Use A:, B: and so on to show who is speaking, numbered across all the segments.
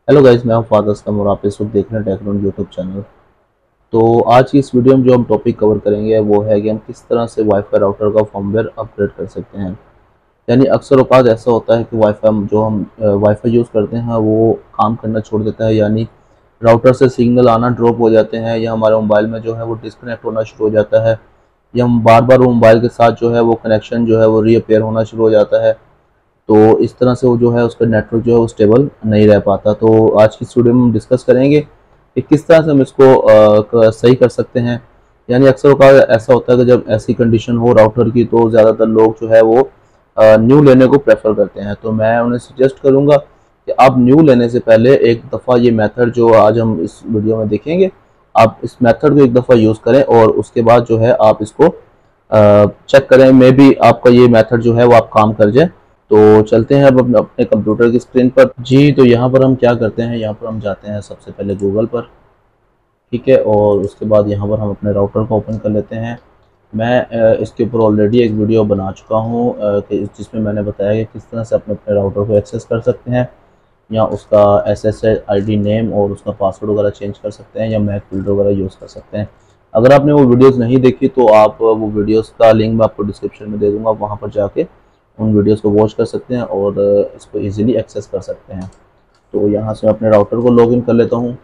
A: Hello guys, मैं हूं father Aslam और आप इस वक्त देख रहे हैं टेक्नोलॉजी यूट्यूब चैनल। तो आज की इस वीडियो में जो हम टॉपिक कवर करेंगे वो है कि हम किस तरह से वाईफाई राउटर का फर्मवेयर अपग्रेड कर सकते हैं। यानी अक्सर औक़ात ऐसा होता है कि वाईफाई जो हम वाईफाई यूज़ करते हैं वो काम करना छोड़ देता है, यानी राउटर से सिग्नल आना ड्रॉप हो जाते हैं या हमारे मोबाइल में जो है वो डिस्कनेक्ट होना शुरू हो जाता है, या हम बार बार वो मोबाइल के साथ जो है वो कनेक्शन जो है वो रीअपेयर होना शुरू हो जाता है। तो इस तरह से वो जो है उसका नेटवर्क जो है वो स्टेबल नहीं रह पाता। तो आज की इस वीडियो में हम डिस्कस करेंगे कि किस तरह से हम इसको सही कर सकते हैं। यानी अक्सर का ऐसा होता है कि जब ऐसी कंडीशन हो राउटर की तो ज़्यादातर लोग जो है वो न्यू लेने को प्रेफर करते हैं। तो मैं उन्हें सजेस्ट करूँगा कि आप न्यू लेने से पहले एक दफ़ा ये मेथड जो आज हम इस वीडियो में देखेंगे, आप इस मेथड को एक दफ़ा यूज़ करें और उसके बाद जो है आप इसको चेक करें, मे बी आपका ये मेथड जो है वो आप काम कर जाए। तो चलते हैं अब अपने कंप्यूटर की स्क्रीन पर। जी, तो यहाँ पर हम क्या करते हैं, यहाँ पर हम जाते हैं सबसे पहले गूगल पर, ठीक है, और उसके बाद यहाँ पर हम अपने राउटर को ओपन कर लेते हैं। मैं इसके ऊपर ऑलरेडी एक वीडियो बना चुका हूँ कि जिसमें मैंने बताया कि किस तरह से अपने अपने राउटर को एक्सेस कर सकते हैं, या उसका SSID नेम और उसका पासवर्ड वगैरह चेंज कर सकते हैं, या मैक बिल्डर वगैरह यूज़ कर सकते हैं। अगर आपने वो वीडियोज़ नहीं देखी तो आप वो वीडियोज़ का लिंक मैं आपको डिस्क्रिप्शन में दे दूँगा, वहाँ पर जाके उन वीडियोस को वॉच कर सकते हैं और इसको इजीली एक्सेस कर सकते हैं। तो यहाँ से मैं अपने राउटर को लॉगिन कर लेता हूँ।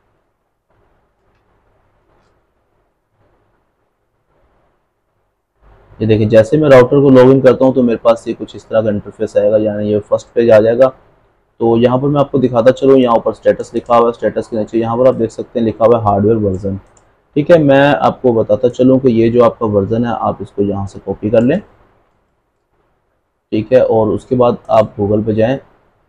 A: ये देखिए, जैसे मैं राउटर को लॉगिन करता हूँ तो मेरे पास ये कुछ इस तरह का इंटरफेस आएगा, यानी ये फर्स्ट पेज आ जाएगा। तो यहाँ पर मैं आपको दिखाता चलूँ, यहाँ ऊपर स्टेटस लिखा हुआ है, स्टेटस के नीचे यहाँ पर आप देख सकते हैं लिखा हुआ है हार्डवेयर वर्जन। ठीक है, मैं आपको बताता चलूँ कि ये जो आपका वर्जन है आप इसको यहाँ से कॉपी कर लें, ठीक है, और उसके बाद आप गूगल पे जाएँ।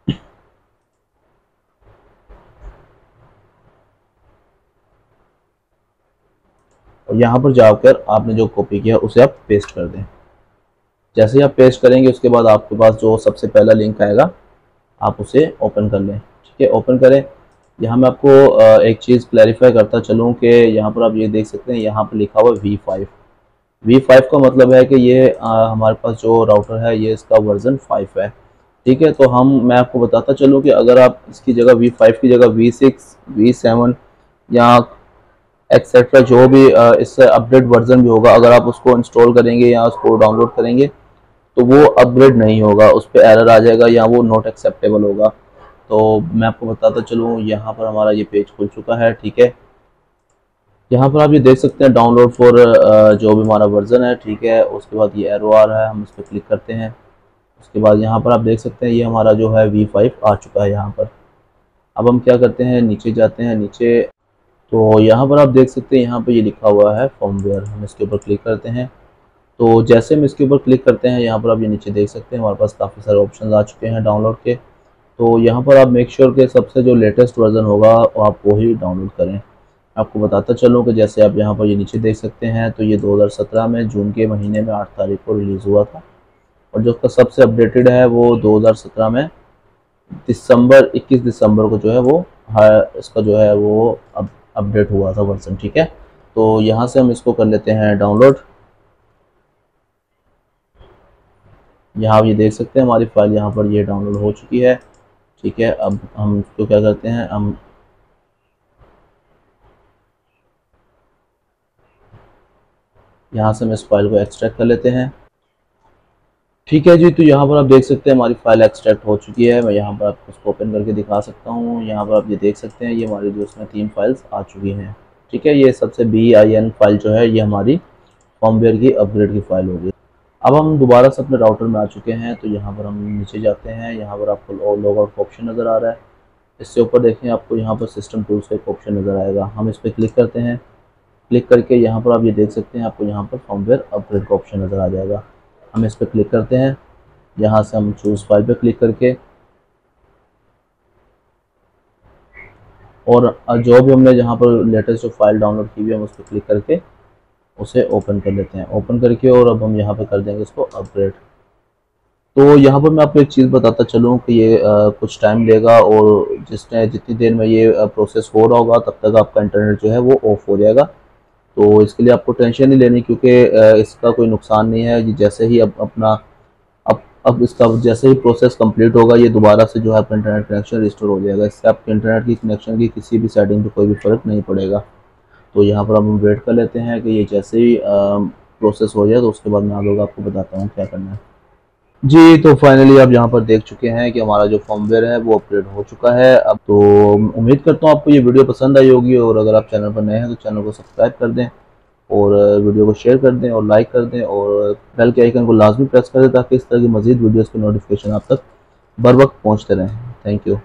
A: और यहाँ पर जाकर आपने जो कॉपी किया उसे आप पेस्ट कर दें। जैसे ही आप पेस्ट करेंगे उसके बाद आपके पास जो सबसे पहला लिंक आएगा आप उसे ओपन कर लें, ठीक है, ओपन करें। यहाँ मैं आपको एक चीज़ क्लैरिफाई करता चलूँ कि यहाँ पर आप ये देख सकते हैं, यहाँ पर लिखा हुआ V5। V5 का मतलब है कि ये हमारे पास जो राउटर है ये इसका वर्जन 5 है, ठीक है। तो मैं आपको बताता चलूँ कि अगर आप इसकी जगह V5 की जगह V6, V7 या एक्सेट्रा जो भी इससे अपडेट वर्जन भी होगा, अगर आप उसको इंस्टॉल करेंगे या उसको डाउनलोड करेंगे तो वो अपग्रेड नहीं होगा, उस पर एरर आ जाएगा या वो नॉट एक्सेप्टेबल होगा। तो मैं आपको बताता चलूँ, यहाँ पर हमारा ये पेज खुल चुका है, ठीक है। यहाँ पर आप ये देख सकते हैं डाउनलोड फॉर जो भी हमारा वर्जन है, ठीक है। उसके बाद ये एरो आ रहा है, हम इस पर क्लिक करते हैं। उसके बाद यहाँ पर आप देख सकते हैं ये हमारा जो है V5 आ चुका है यहाँ पर। अब हम क्या करते हैं, नीचे जाते हैं, नीचे तो यहाँ पर आप देख सकते हैं यहाँ पर ये लिखा हुआ है फर्मवेयर, हम इसके ऊपर क्लिक करते हैं। तो जैसे हम इसके ऊपर क्लिक करते हैं यहाँ पर आप ये नीचे देख सकते हैं हमारे पास काफ़ी सारे ऑप्शन आ चुके हैं डाउनलोड के। तो यहाँ पर आप मेक श्योर के सबसे जो लेटेस्ट वर्जन होगा आप वही डाउनलोड करें। आपको बताता चलूँ कि जैसे आप यहाँ पर ये नीचे देख सकते हैं तो ये 2017 में जून के महीने में 8 तारीख को रिलीज़ हुआ था, और जो उसका सबसे अपडेटेड है वो 2017 में 21 दिसंबर को जो है वो इसका जो है वो अपडेट हुआ था वर्जन, ठीक है। तो यहाँ से हम इसको कर लेते हैं डाउनलोड। यहाँ आप ये देख सकते हैं हमारी फाइल यहाँ पर ये डाउनलोड हो चुकी है, ठीक है। अब हम इसको क्या करते हैं, हम यहाँ से हम इस फाइल को एक्सट्रैक्ट कर लेते हैं, ठीक है जी। तो यहाँ पर आप देख सकते हैं हमारी फाइल एक्सट्रैक्ट हो चुकी है। मैं यहाँ पर आपको उसको ओपन करके दिखा सकता हूँ। यहाँ पर आप ये देख सकते हैं ये हमारी जो उसमें 3 फाइल्स आ चुकी हैं, ठीक है। ये सबसे BIN फाइल जो है ये हमारी फर्मवेयर की अपग्रेड की फाइल होगी। अब हम दोबारा से अपने राउटर में आ चुके हैं, तो यहाँ पर हम नीचे जाते हैं। यहाँ पर आपको लॉग आउट का ऑप्शन नज़र आ रहा है, इससे ऊपर देखें आपको यहाँ पर सिस्टम टूल्स का एक ऑप्शन नज़र आएगा, हम इस पर क्लिक करते हैं। क्लिक करके यहाँ पर आप ये देख सकते हैं आपको यहाँ पर फर्मवेयर अपग्रेड का ऑप्शन नज़र आ जाएगा, हम इस पर क्लिक करते हैं। यहाँ से हम चूज़ फाइल पे क्लिक करके और जो भी हमने यहाँ पर लेटेस्ट जो फाइल डाउनलोड की हुई है हम उस पर क्लिक करके उसे ओपन कर लेते हैं। ओपन करके और अब हम यहाँ पे कर देंगे इसको अपग्रेड। तो यहाँ पर मैं आपको एक चीज़ बताता चलूँ कि ये कुछ टाइम लेगा, और जितनी देर में ये प्रोसेस हो रहा होगा तब तक आपका इंटरनेट जो है वो ऑफ हो जाएगा। तो इसके लिए आपको टेंशन नहीं लेनी, क्योंकि इसका कोई नुकसान नहीं है। जैसे ही अब अब इसका जैसे ही प्रोसेस कंप्लीट होगा, ये दोबारा से जो है आपका इंटरनेट कनेक्शन रिस्टोर हो जाएगा। इससे आपके इंटरनेट की कनेक्शन की किसी भी सेटिंग पे कोई भी फ़र्क नहीं पड़ेगा। तो यहाँ पर हम वेट कर लेते हैं कि ये जैसे ही प्रोसेस हो जाए, तो उसके बाद मैं आप लोग आपको बताता हूँ क्या करना है। जी, तो फाइनली आप यहाँ पर देख चुके हैं कि हमारा जो फर्मवेयर है वो अपग्रेड हो चुका है। अब तो उम्मीद करता हूँ आपको ये वीडियो पसंद आई होगी, और अगर आप चैनल पर नए हैं तो चैनल को सब्सक्राइब कर दें, और वीडियो को शेयर कर दें और लाइक कर दें, और बेल के आइकन को लाजमी प्रेस कर दें, ताकि इस तरह की मज़ीद वीडियोज़ की नोटिफिकेशन आप तक बर वक्त पहुँचते रहें। Thank you.